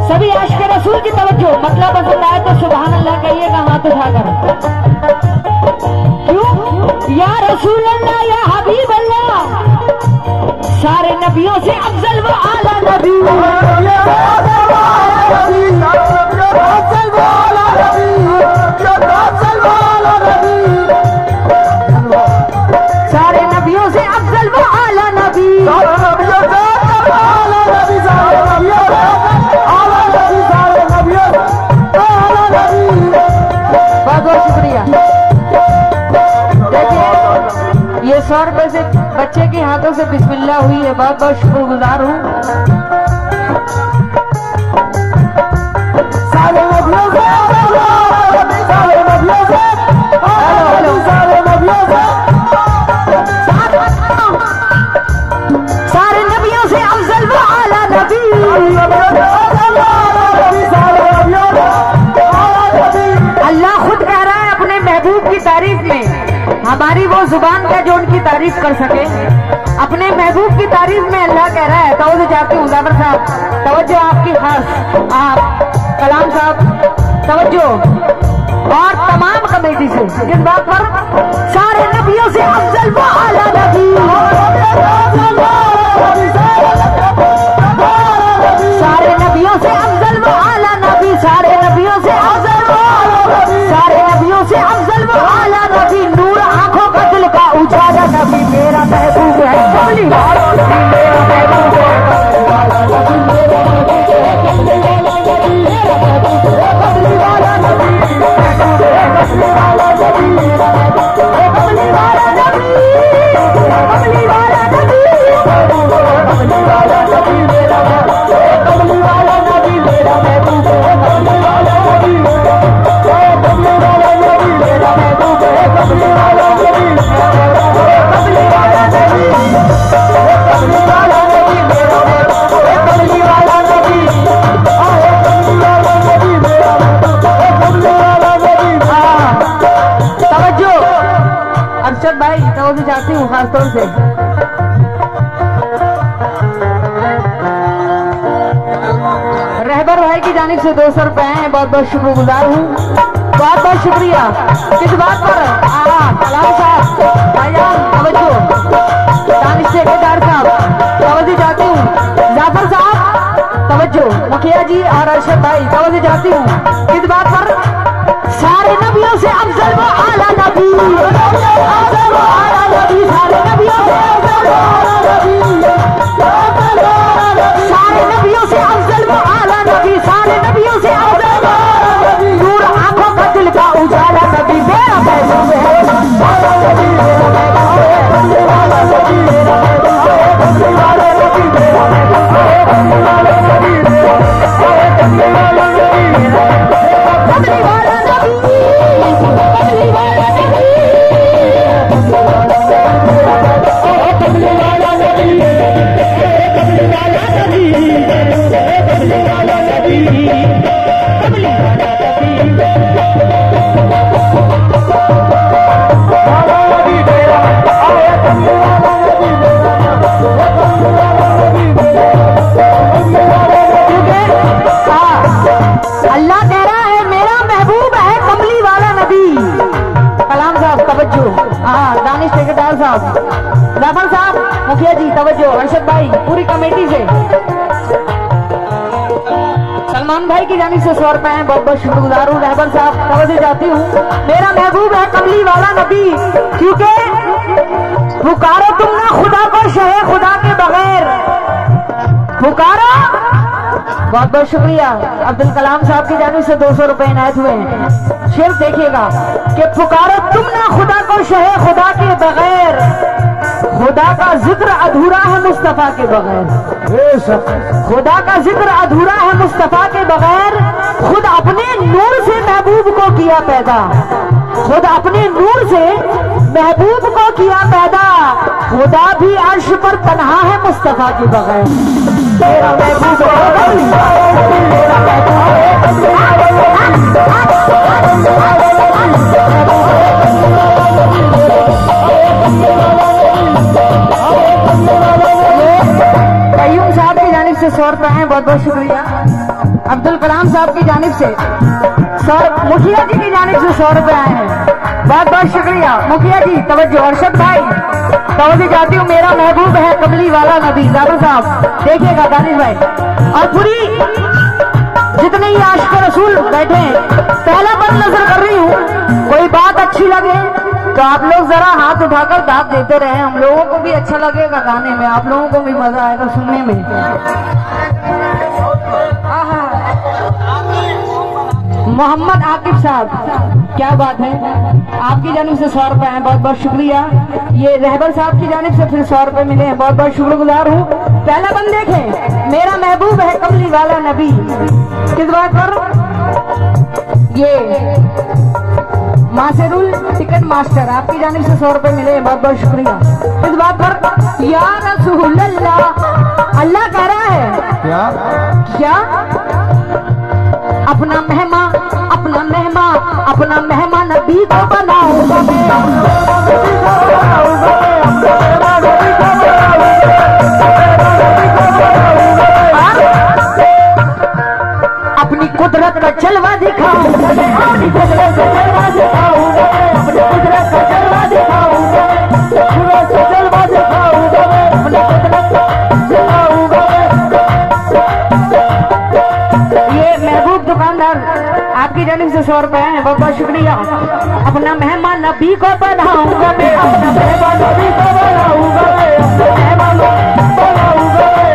सभी आशिक रसूल की तवज्जो, मतलब पसंद आए तो सुभान अल्लाह कहिएगा हाथ उठाकर। क्यों? या रसूल अल्लाह या हबीब अल्लाह, सारे नबियों से अफजल व आला नबी, सारे नबियों से अफजल व आला नबी, बहुत बहुत शुक्रिया। देखिए ये 100 रुपए से बच्चे के हाथों से बिस्मिल्लाह हुई है, बहुत बहुत शुक्रगुजार हूँ। सारे नबियों से, सारे नबियों से, सारे नबियों से, सारे नबियों से अफजल व आला नबी, अल्लाह खुद कह रहा है अपने महबूब की तारीफ में, हमारी वो जुबान का जो उनकी तारीफ कर सके। अपने महबूब की तारीफ में अल्लाह कह रहा है। तो जाती हूँ जाफर साहब, तवज्जो आपकी खास, आप कलाम साहब तवज्जो, और तमाम कमेटी से जिस बात पर सारे नबियों से अफजल व आला नबी, सारे नबियों से अफजल व आला नबी, सारे नबियों से अफजल व आला नबी, सारे नबियों से अफजल व आला नबी, नूर आंखों का दिल का उजाला नबी, मेरा महबूब है कमली वाला नबी, मेरा महबूब है कमली वाला नबी, मेरा महबूब है कमली वाला नबी, मेरा महबूब है कमली वाला नबी, महबूब है कमली वाला नबी, मेरा महबूब है कमली वाला नबी, कमली वाला नबी, महबूब है कमली वाला नबी, मेरा महबूब है कमली वाला नबी, मेरा महबूब है कमली वाला नबी, कमली वाला नबी, मेरा महबूब है कमली वाला नबी, कमली वाला नबी, कमली वाला नबी, मेरा महबूब है कमली वाला नबी, कमली वाला नबी, मेरा महबूब है कमली वाला नबी। तवज्जो अरशद भाई, तवज्जो चाहती हूँ खास तौर से। रहबर भाई की जानिब से 200 रुपए हैं, बहुत बहुत शुक्रगुजार हूँ, बहुत बहुत शुक्रिया। किस बात पर? कलाम साहब भाईजान तवज्जो, दानिश ठेकेदार साहब तवज्जो चाहती हूँ, जाफर साहब तवज्जो, मुखिया जी और अरशद भाई तवज्जो चाहती हूँ। किस बात पर? सारे नबियों से अफजल व आला नबी, अफजल व आला नबी, सारे नबियों से अफजल व आला नबी, सारे नबियों से अफजल व आला नबी, सारे नबियों से अफजल व आला नबी, नूर आंखों का दिल का उजाला नबी, मेरा महबूब है आला नबी, मेरा महबूब है कमली वाला नबी, मेरा महबूब है कमली वाला नबी, मेरा महबूब है कमली वाला नबी, मेरा महबूब है कमली वाला नबी, मेरा कमली वाला नबी, कमली वाला नबी, कमली वाला नबी, कमली वाला नबी, कमली वाला नबी, कमली वाला अल्लाह कह रहा है मेरा महबूब है कमली वाला नबी। कलाम साहब तवज्जो, दानिश ठेकेदार साहब, जाफर साहब, मुखिया जी तवज्जो, अरशद भाई, पूरी कमेटी से। सलमान भाई की जानिब से 100 रुपए हैं, बहुत बहुत शुक्रगुजार हूँ। रहबर साहब तवज्जो चाहती हूँ, मेरा महबूब है कमली वाला नबी, क्योंकि पुकारो तुमने खुदा को शहे खुदा के बगैर, पुकारो। बहुत बहुत शुक्रिया। अब्दुल कलाम साहब की जानिब से 200 रुपए इनायत हुए हैं। शेर देखिएगा कि पुकारो तुमने खुदा को शहे खुदा के बगैर, खुदा का जिक्र अधूरा है मुस्तफा के बगैर, खुदा का जिक्र अधूरा है मुस्तफा के बगैर। खुद अपने नूर से महबूब को किया पैदा, खुद अपने नूर से महबूब को किया पैदा। खुदा भी अर्श पर तन्हा है मुस्तफा के बगैर। मेरा महबूब है, मेरा महबूब कयूम साहब की जानिब से 100 रुपए हैं, बहुत बहुत शुक्रिया। अब्दुल कलाम साहब की जानिब से मुखिया जी की जानिब से 100 रुपए आए हैं। बहुत बहुत शुक्रिया मुखिया जी। तवज्जो अरशद भाई तवज्जो चाहती हूँ। मेरा महबूब है कमली वाला नबी। जादू साहब देखिएगा दानिश भाई और पूरी जितने ही आशिक रसूल बैठे हैं पहला बंद नजर कर रही हूँ। कोई बात अच्छी लगे तो आप लोग जरा हाथ उठाकर दाद देते रहे। हम लोगों को भी अच्छा लगेगा गाने में, आप लोगों को भी मजा आएगा सुनने में। मोहम्मद आकिब साहब क्या बात है, आपकी जानिब से 100 रुपए हैं। बहुत बहुत शुक्रिया। ये रहबर साहब की जानिब से फिर 100 रुपए मिले हैं। बहुत बहुत शुक्रगुजार हूँ। पहला बंद देखें, मेरा महबूब है कमली वाला नबी। किस बात पर? ये मासेरुल टिकट मास्टर आपकी जानिब से 100 रुपए मिले हैं। बहुत बहुत शुक्रिया। इस बात पर या रसूल अल्लाह, अल्लाह कह रहा है क्या अपना मेहमान नबी को बनाऊंगा मैं। अपनी कुदरत का जलवा दिखाऊंगा मैं, अपनी कुदरत का जलवा दिखाऊंगा मैं, अपनी कुदरत का जलवा दिखाऊंगा मैं, कुदरत का जलवा दिखाऊंगा मैं, अपनी कुदरत का दिखाऊंगा मैं। ये महबूब दुकानदार आपकी जानिब से 100 रुपए हैं। बहुत बहुत शुक्रिया। अपना मेहमान नबी को बनाऊंगा मैं, अपना मेहमान नबी को बनाऊंगा मैं, अपना मेहमान बनाऊंगा मैं,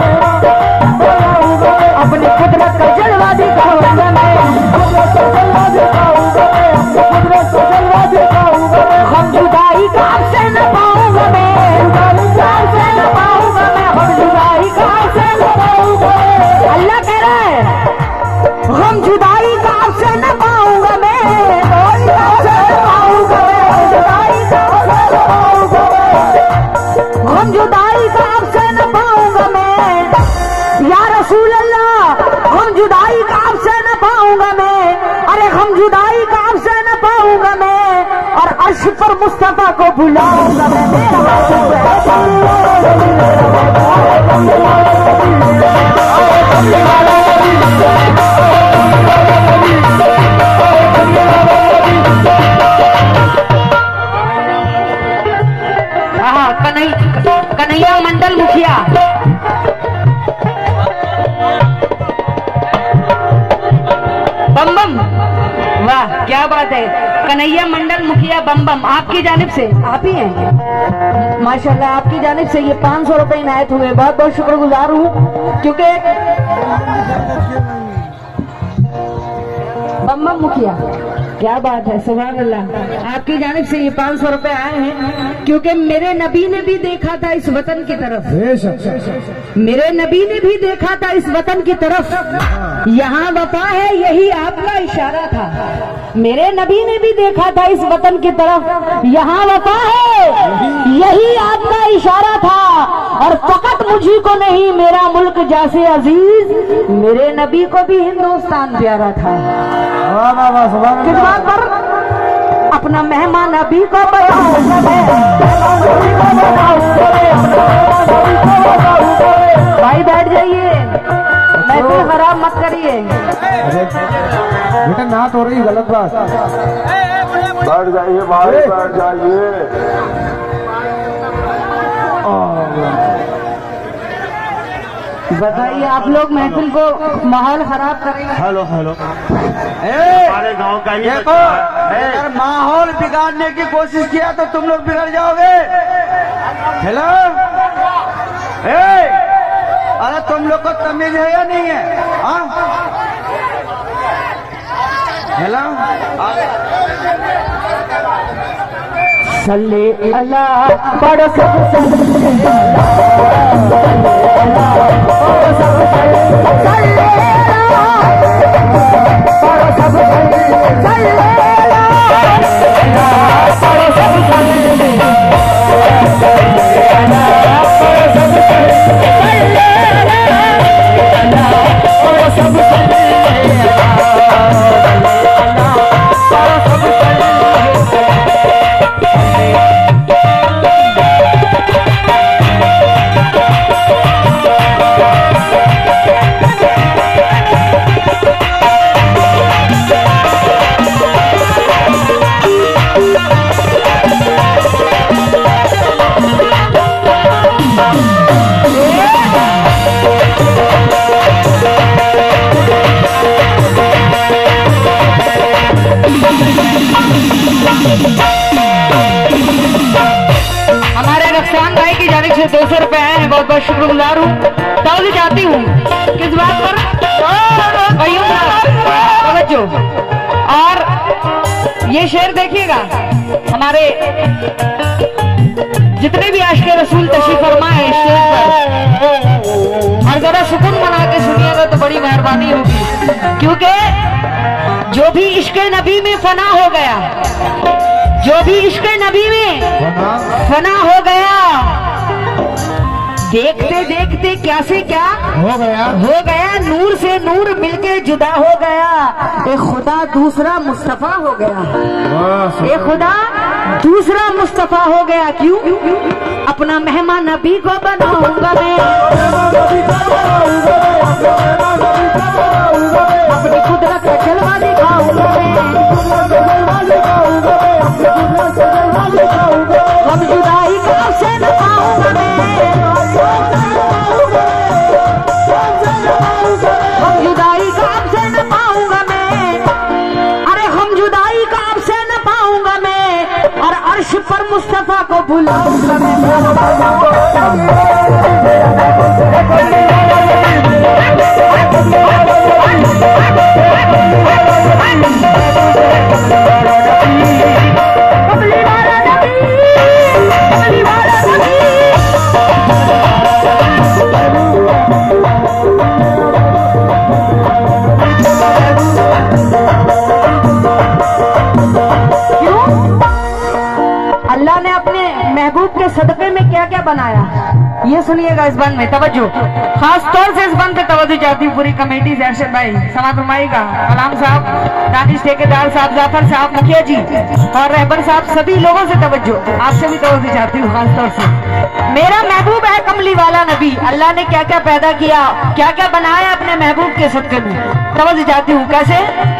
अपनी कुदरत का जलवा दिखाऊंगा मैं, कुदरत का जलवा दिखाऊंगा मैं, कुदरत का जलवा दिखाऊंगा मैं। हम जुदाई का आपसे न पाऊंगा मैं, जुदाई का आपसे न पाऊंगा मैं, हम जुदाई का आपसे न पाऊंगा मैं। अल्लाह कह रहा है हम जुदाई का आपसे न पाऊंगा मैं, जुदाई का आपसे न पाऊंगा मैं, जुदाई का आपसे न पाऊंगा मैं, हम जुदाई का आपसे न पाऊंगा मैं। या रसूल अल्लाह हम जुदाई का आपसे न पाऊंगा मैं, अरे हम जुदाई का आपसे न पाऊंगा मैं, और अर्श पर मुस्तफा को बुलाऊंगा मैं। मेरा महबूब कन्हैया मंडल मुखिया बम बम, वाह क्या बात है। कन्हैया मंडल मुखिया बम बम आपकी जानिब से, आप ही हैं माशाल्लाह। आपकी जानिब से ये 500 रुपए इनायत हुए। बहुत बहुत शुक्रगुजार हूँ क्योंकि बम बम मुखिया क्या बात है, सुभान अल्लाह। आपकी जानिब से ये 500 रुपए आए हैं क्योंकि मेरे नबी ने भी देखा था इस वतन की तरफ, मेरे नबी ने भी देखा था इस वतन की तरफ। यहाँ वफा है यही आपका इशारा था। मेरे नबी ने भी देखा था इस वतन की तरफ, यहाँ वफा है यही आपका इशारा था। और फकत मुझी को नहीं मेरा मुल्क जैसे अजीज, मेरे नबी को भी हिंदुस्तान प्यारा था। किस बात पर? अपना मेहमान नबी को बनाऊंगा मैं, भाई बैठ जाइए, महफिल खराब मत करिए। बेटा ना तो रही गलत बात। बैठ जाइए भाई, बैठ जाइए। बताइए आप लोग महफिल को माहौल खराब करेंगे। हेलो हेलो, हमारे गांव का ही देखो, अगर माहौल बिगाड़ने की कोशिश किया तो तुम लोग बिगड़ जाओगे। हेलो, अरे तुम लोग को तमीज है या नहीं है? हाँ हेलो, सल्ले अल्लाह पढ़ो सब से 200 रुपए आए हैं, बहुत बहुत शुक्रगुजार हूँ। तवज्जो चाहती हूँ किस बात पर, तवज्जो। और ये शेर देखिएगा, हमारे जितने भी आशिक़ रसूल तशरीफ फरमा है इस शेर पर, और जरा सुकून बना के सुनिएगा तो बड़ी मेहरबानी होगी, क्योंकि जो भी इश्क़ नबी में फना हो गया, जो भी इश्क़ नबी में फना हो गया, देखते देखते क्या से क्या हो गया, नूर से नूर मिलके जुदा हो गया, एक खुदा दूसरा मुस्तफा हो गया, एक खुदा दूसरा मुस्तफा हो गया। क्यों? अपना मेहमान नबी को बनाऊंगा मैं, अपनी कुदरत का जलवा दिखाऊंगा मैं, हम जुदाई का अवसर न पाऊंगा मैं, हम जुदाई का अवसर न पाऊंगा मैं, अरे हम जुदाई का अवसर न पाऊंगा मैं, और अर्श पर मुस्तफा को बुलाऊंगा मैं। अल्लाह ने अपने महबूब के सदक़े में क्या क्या बनाया, ये सुनिएगा इस बंद में, तवज्जो। खास तौर से इस बंद पे तवज्जो चाहती हूँ पूरी कमेटी से, अर्शद भाई, समात फरमाइएगा, कलाम साहब, दानिश ठेकेदार साहब, जाफर साहब, मुखिया जी और रहबर साहब, सभी लोगों से तवज्जो, आपसे भी तवज्जो चाहती हूँ खास तौर से। मेरा महबूब है कमली वाला नबी, अल्लाह ने क्या क्या पैदा किया, क्या क्या बनाया अपने महबूब के सदक़े में, तवज्जो चाहती हूँ। कैसे?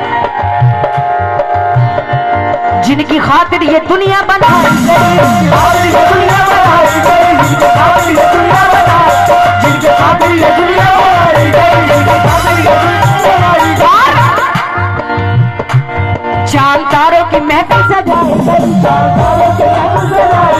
जिनकी खातिर ये दुनिया बनाई गई, जिनकी खातिर ये दुनिया बनाई गई, जिनकी खातिर ये दुनिया बनाई गई, जिनकी खातिर ये दुनिया बनाई गई, जिनकी खातिर ये दुनिया बनाई गई, चांद तारों की महफिल सजाई गई,